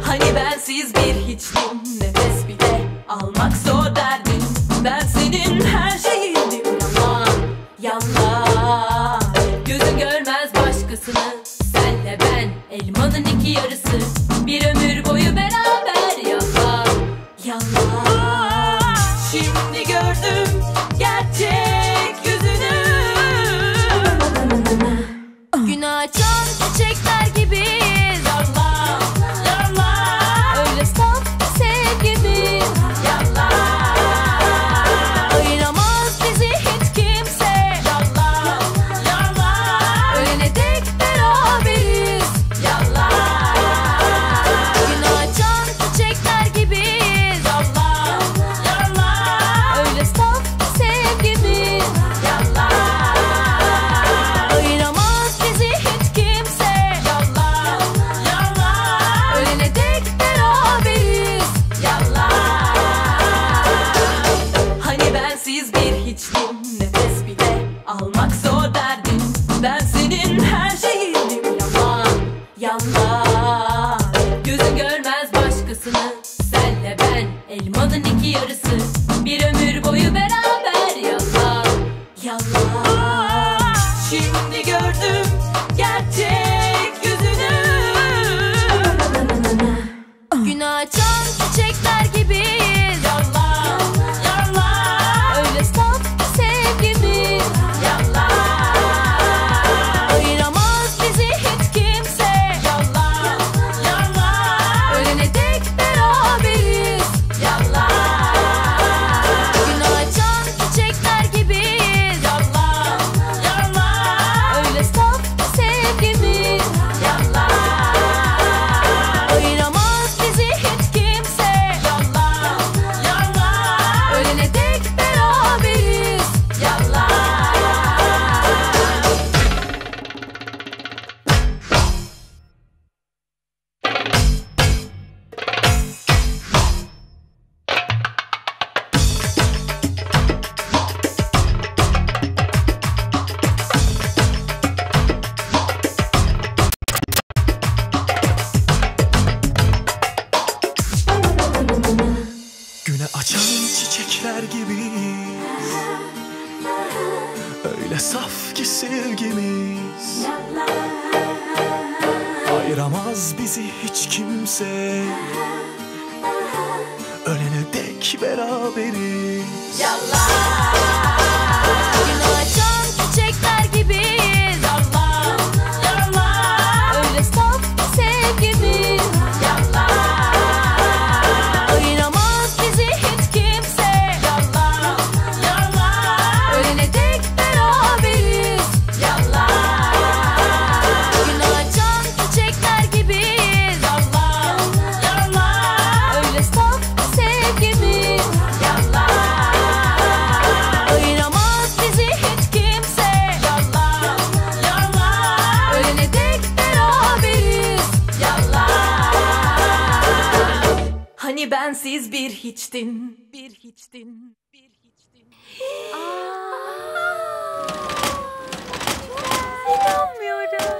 Hani bensiz bir hiçtim, nefes bile almak zor derdin. Ben senin her şeyindim, yalan. Gözün görmez başkasını, senle ben elmanın iki yarısı. Bir ömür boyu beraber yalan. Şimdi gördüm gerçek yüzünü. Gün açan çiçekler gibiyiz. Yalan, yalan. Öyle saf sevgimiz. Yalan. Ayıramaz bizi hiç kimse. Yalan, yalan. Ölene dek beraberiz. Yalan. Gün açan çiçekler gibiyiz. Yalan, yalan. Öyle saf sevgimiz. Yalan. Ayıramaz bizi hiç kimse. Yalan, yalan. Ölene dek beraberiz. Yalan. Hani bensiz bir hiçtim, nefes bile almak zor derdin. Ben senin her şeyindim, yalan. Gözün görmez başkasını, senle ben elmanın iki yarısı. Bir ömür boyu beraber yalan. Şimdi gördüm gerçek yüzünü. Gün açan çiçekler gibiyiz. Yalan, yalan. Öyle saf sevgimiz. Yalan. Ayıramaz bizi hiç kimse. Yalan, yalan. Ölene dek beraberiz. Yalan. Gün açan çiçekler gibiyiz. Yalan, yalan. Öyle saf sevgimiz. Yalan. Ayıramaz bizi hiç kimse. Yalan, yalan. Ölene dek beraberiz. Yalan. Güne açan çiçekler gibi, öyle saf ki sevgimiz. Ayıramaz bizi hiç kimse, ölene dek beraberiz. Gün açan çiçekler gibiyiz. Yalan, yalan. Öyle saf sevgimiz. Yalan. Ayıramaz bizi hiç kimse. Yalan, yalan. Ölene dek beraberiz. Yalan. Gün açan çiçekler gibiyiz. Yalan, yalan. Öyle saf sevgimiz. Yalan. Ayıramaz bizi hiç kimse. Yalan, yalan. Ölene dek beraberiz. Yalan. Hani bensiz bir hiçtin, bir hiçtin, bir hiçtin. İnanmıyorum.